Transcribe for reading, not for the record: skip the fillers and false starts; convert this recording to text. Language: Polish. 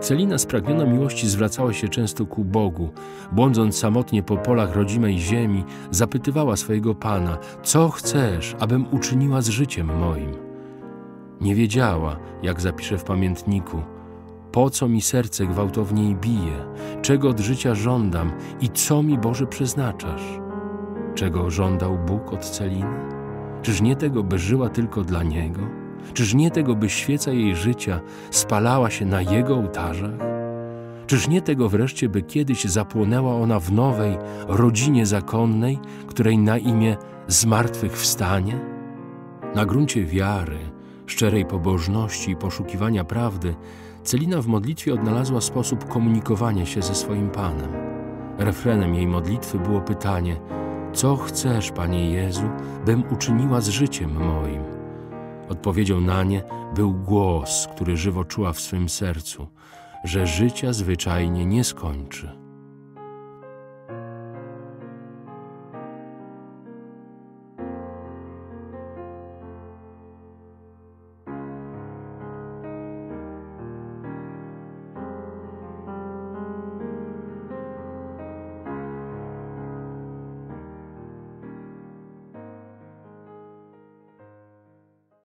Celina spragniona miłości zwracała się często ku Bogu. Błądząc samotnie po polach rodzimej ziemi, zapytywała swojego Pana: co chcesz, abym uczyniła z życiem moim? Nie wiedziała, jak zapisze w pamiętniku: po co mi serce gwałtowniej bije, czego od życia żądam i co mi, Boże, przeznaczasz? Czego żądał Bóg od Celiny? Czyż nie tego, by żyła tylko dla Niego? Czyż nie tego, by świeca jej życia spalała się na Jego ołtarzach? Czyż nie tego wreszcie, by kiedyś zapłonęła ona w nowej rodzinie zakonnej, której na imię zmartwychwstanie? Na gruncie wiary, szczerej pobożności i poszukiwania prawdy, Celina w modlitwie odnalazła sposób komunikowania się ze swoim Panem. Refrenem jej modlitwy było pytanie: co chcesz, Panie Jezu, bym uczyniła z życiem moim? Odpowiedzią na nie był głos, który żywo czuła w swym sercu, że życia zwyczajnie nie skończy.